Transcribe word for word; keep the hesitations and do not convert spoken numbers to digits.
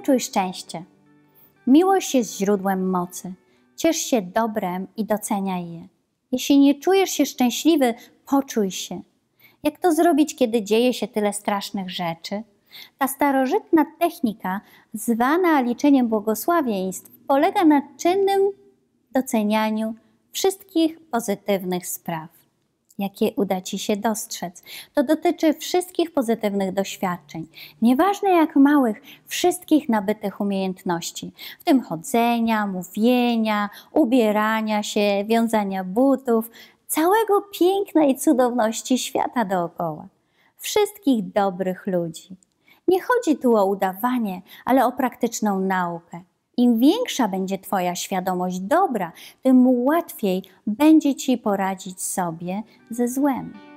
Poczuj szczęście. Miłość jest źródłem mocy. Ciesz się dobrem i doceniaj je. Jeśli nie czujesz się szczęśliwy, poczuj się. Jak to zrobić, kiedy dzieje się tyle strasznych rzeczy? Ta starożytna technika, zwana liczeniem błogosławieństw, polega na czynnym docenianiu wszystkich pozytywnych spraw, jakie uda Ci się dostrzec. To dotyczy wszystkich pozytywnych doświadczeń, nieważne jak małych, wszystkich nabytych umiejętności, w tym chodzenia, mówienia, ubierania się, wiązania butów, całego piękna i cudowności świata dookoła, wszystkich dobrych ludzi. Nie chodzi tu o udawanie, ale o praktyczną naukę. Im większa będzie Twoja świadomość dobra, tym łatwiej będzie Ci poradzić sobie ze złem.